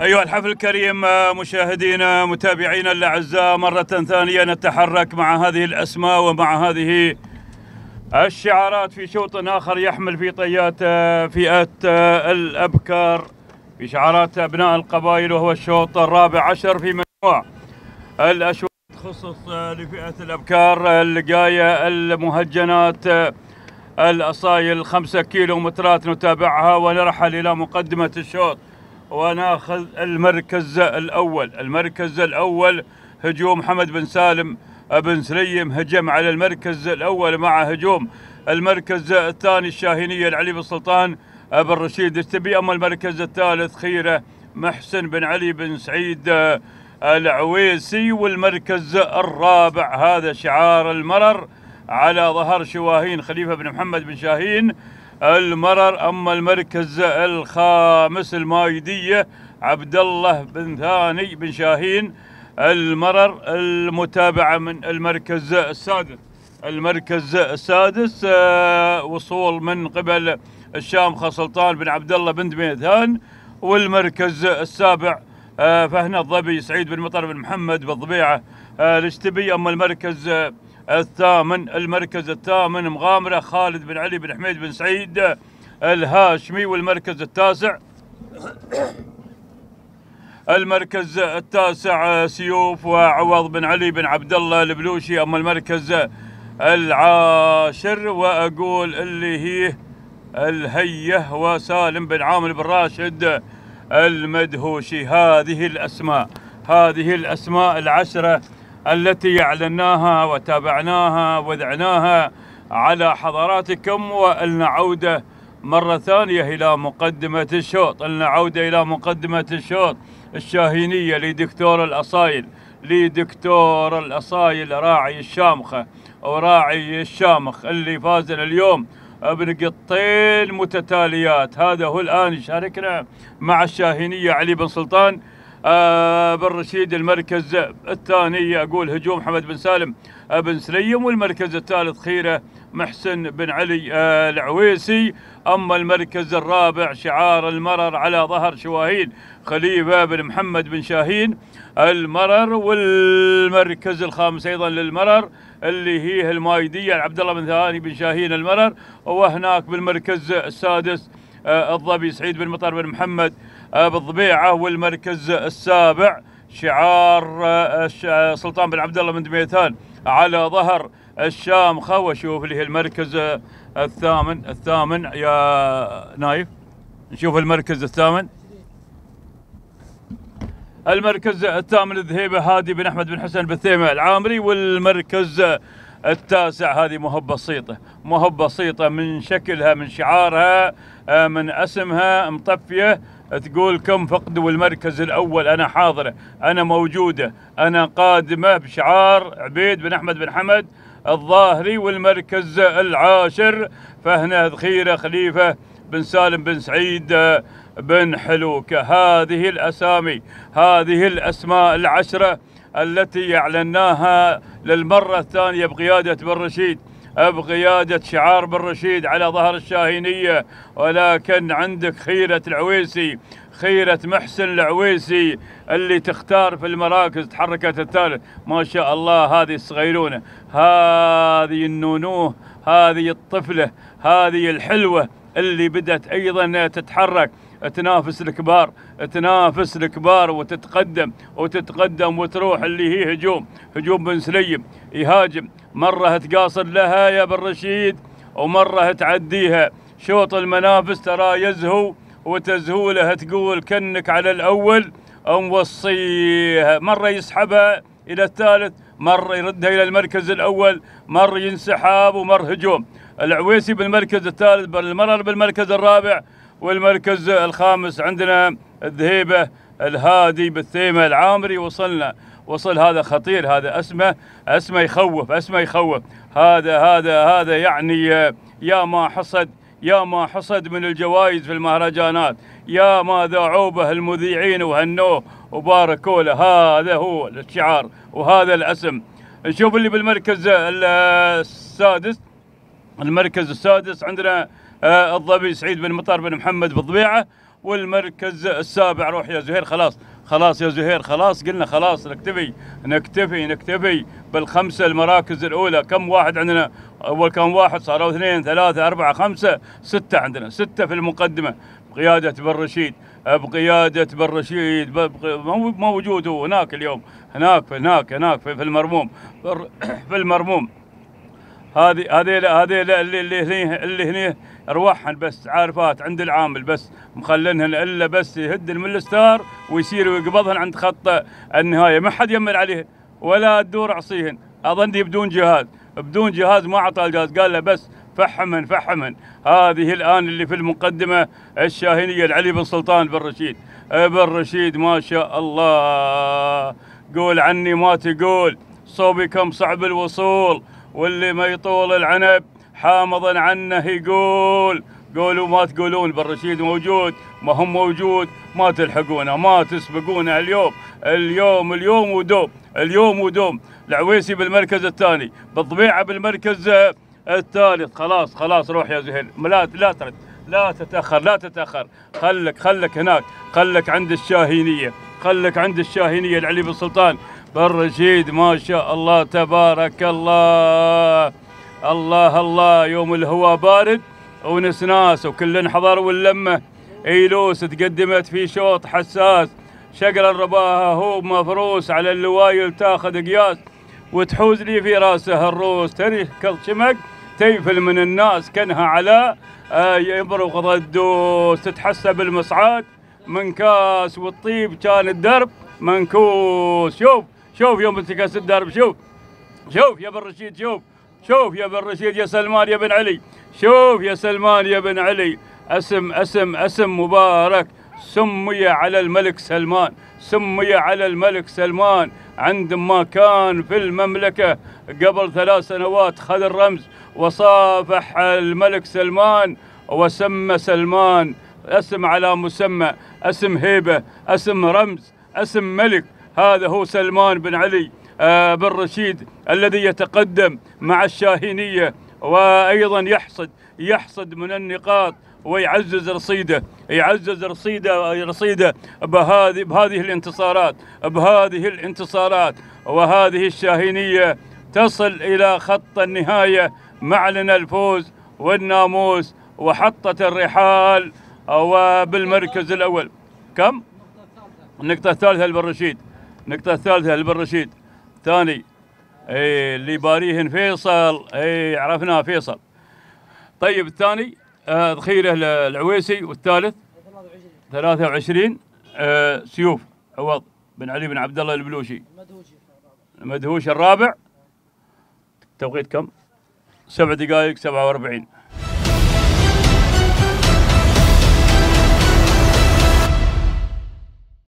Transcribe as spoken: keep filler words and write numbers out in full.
أيها الحفل الكريم، مشاهدينا متابعينا الأعزاء، مرة ثانية نتحرك مع هذه الأسماء ومع هذه الشعارات في شوط آخر يحمل في طيات فئة الأبكار في شعارات أبناء القبائل، وهو الشوط الرابع عشر في مجموع الأشواط تخصص لفئة الأبكار، اللقاية، المهجنات، الأصايل، خمسة كيلو مترات. نتابعها ونرحل إلى مقدمة الشوط وناخذ المركز الأول. المركز الأول هجوم محمد بن سالم بن سليم، هجم على المركز الأول مع هجوم. المركز الثاني الشاهينية العلي بن سلطان بن رشيد التبي. أما المركز الثالث خيرة محسن بن علي بن سعيد العويسي. والمركز الرابع هذا شعار المرر على ظهر شواهين خليفة بن محمد بن شاهين المرر. أما المركز الخامس المايدية عبد الله بن ثاني بن شاهين المرر. المتابعة من المركز السادس. المركز السادس وصول من قبل الشامخة سلطان بن عبد الله بن دميثان. والمركز السابع فهنا الظبي سعيد بن مطر بن محمد بالضبيعة الاشتبي. أما المركز الثامن المركز الثامن مغامرة خالد بن علي بن حميد بن سعيد الهاشمي. والمركز التاسع المركز التاسع سيوف وعوض بن علي بن عبد الله البلوشي. أما المركز العاشر وأقول اللي هي الهيه وسالم بن عامر بن راشد المدهوشي. هذه الأسماء هذه الأسماء العشرة التي أعلناها وتابعناها وذعناها على حضراتكم. ولنعود مرة ثانية إلى مقدمة الشوط. لنعود إلى مقدمة الشوط. الشاهينية لدكتور الأصايل لدكتور الأصايل راعي الشامخة وراعي الشامخ اللي فازنا اليوم بنقطتين متتاليات. هذا هو الآن يشاركنا مع الشاهينية علي بن سلطان آه بن رشيد. المركز الثاني أقول هجوم محمد بن سالم آه بن سليم. والمركز الثالث خيرة محسن بن علي آه العويسي. أما المركز الرابع شعار المرر على ظهر شواهين خليفة بن محمد بن شاهين المرر. والمركز الخامس أيضا للمرر اللي هي المايدية عبد الله بن ثاني بن شاهين المرر. وهناك بالمركز السادس آه الظبي سعيد بن مطر بن محمد آه بالضبيعة. والمركز السابع شعار آه سلطان بن عبد الله بن دميثان على ظهر الشامخة. وشوف اللي هي المركز الثامن. الثامن يا نايف نشوف المركز الثامن. المركز الثامن الذهيبة هادي بن أحمد بن حسن بالثيمة العامري. والمركز التاسع هذه مهب بسيطة مهب بسيطة من شكلها من شعارها من اسمها مطفية تقول كم فقد. والمركز الأول أنا حاضرة أنا موجودة أنا قادمة بشعار عبيد بن أحمد بن حمد الظاهري. والمركز العاشر فهنا ذخيرة خليفة بن سالم بن سعيد بن حلوكة. هذه الأسامي هذه الأسماء العشرة التي أعلناها للمرة الثانية بقيادة بن رشيد بقيادة شعار بن رشيد على ظهر الشاهينية. ولكن عندك خيرة العويسي خيرة محسن العويسي اللي تختار في المراكز تحركت الثالث. ما شاء الله هذه الصغيرونة هذه النونوه هذه الطفلة هذه الحلوة اللي بدأت أيضا تتحرك تنافس الكبار تنافس الكبار وتتقدم وتتقدم وتروح اللي هي هجوم هجوم بن سليم يهاجم. مرة تقاصر لها يا بن رشيد ومرة تعديها. شوط المنافس ترى يزهو وتزهو لها تقول كنك على الأول موصيها. مرة يسحبها إلى الثالث مرة يردها إلى المركز الأول مرة ينسحب ومر هجوم. العويسي بالمركز الثالث بالمرر بالمركز الرابع. والمركز الخامس عندنا الذهيبة الهادي بالثيمة العامري. وصلنا وصل هذا خطير هذا اسمه اسمه يخوف اسمه يخوف. هذا هذا هذا يعني يا ما حصد يا ما حصد من الجوائز في المهرجانات يا ما ذاعوا به المذيعين وهنوه وباركوا له. هذا هو الشعار وهذا الاسم. نشوف اللي بالمركز السادس. المركز السادس عندنا الظبي سعيد بن مطر بن محمد بالضبيعة. والمركز السابع. روح يا زهير، خلاص خلاص يا زهير، خلاص قلنا خلاص، نكتفي نكتفي نكتفي بالخمسة المراكز الأولى. كم واحد عندنا؟ أول كان واحد، صاروا اثنين ثلاثة أربعة خمسة ستة، عندنا ستة في المقدمة بقيادة بن رشيد، بقيادة بن رشيد موجود هو هناك اليوم، هناك هناك هناك في المرموم، في المرموم. هذه هذه هذه اللي اللي هني اللي هني ارواحهن بس عارفات عند العامل، بس مخلنهن الا بس يهدن من الستار ويصير ويقبضهن عند خط النهايه، ما حد يمر عليهن ولا تدور عصيهن. اظني بدون جهاز، بدون جهاز ما اعطى الجهاز، قال له بس فحمهن فحمهن. هذه الان اللي في المقدمه الشاهينيه العلي بن سلطان بن رشيد. بن رشيد ما شاء الله، قول عني ما تقول، صوبي كم صعب الوصول، واللي ما يطول العنب حامضا عنه يقول. قولوا ما تقولون، بن رشيد موجود، ما هم موجود ما تلحقونه ما تسبقونه. اليوم اليوم اليوم ودوم، اليوم ودوم. العويسي بالمركز الثاني، بالضبيعه بالمركز الثالث. خلاص خلاص روح يا زهير، لا لا ترد، لا تتاخر لا تتاخر، خلك خلك هناك، خلك عند الشاهينيه، خلك عند الشاهينيه العلي بن سلطان بن رشيد. ما شاء الله تبارك الله، الله الله. يوم الهواء بارد ونسناس وكلن حضر واللمه ايلوس تقدمت في شوط حساس، شقر الرباها هو مفروس على اللوايل تاخذ قياس، وتحوز لي في راسه الروس، تريح كالشمك تيفل من الناس كانها على آه يبرق الدوس، تتحسب المصعاد من كاس والطيب كان الدرب منكوس. شوف شوف يوم انتكاس الدرب، شوف شوف يا بن رشيد، شوف شوف يا بن رشيد، يا سلمان يا بن علي، شوف يا سلمان يا بن علي. اسم اسم اسم مبارك، سمي على الملك سلمان، سمي على الملك سلمان عندما كان في المملكة قبل ثلاث سنوات، خذ الرمز وصافح الملك سلمان وسمى سلمان اسم على مسمى، اسم هيبة، اسم رمز، اسم ملك. هذا هو سلمان بن علي آه بن رشيد الذي يتقدم مع الشاهينية، وأيضا يحصد يحصد من النقاط ويعزز رصيده، يعزز رصيده رصيده بهذه بهذه الانتصارات، بهذه الانتصارات. وهذه الشاهينية تصل إلى خط النهاية، معلن الفوز والناموس وحطت الرحال، وبالمركز الأول. كم؟ النقطة الثالثة لبن رشيد، النقطة الثالثة لبن رشيد. ثاني اي اللي باريهن فيصل، اي عرفناه فيصل. طيب الثاني آه ذخيره العويسي، والثالث ثلاثة وعشرين آه سيوف عوض بن علي بن عبد الله البلوشي. المدهوش الرابع، توقيت كم؟ سبع دقائق سبعة وأربعين.